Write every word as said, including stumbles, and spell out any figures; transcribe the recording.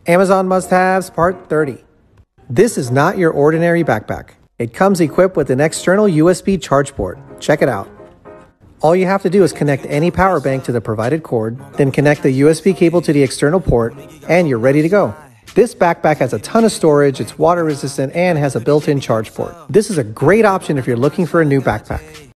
Amazon must-haves part thirty. This is not your ordinary backpack. It comes equipped with an external U S B charge port. Check it out. All you have to do is connect any power bank to the provided cord, then connect the U S B cable to the external port, and you're ready to go. This backpack has a ton of storage, it's water resistant, and has a built-in charge port. This is a great option if you're looking for a new backpack.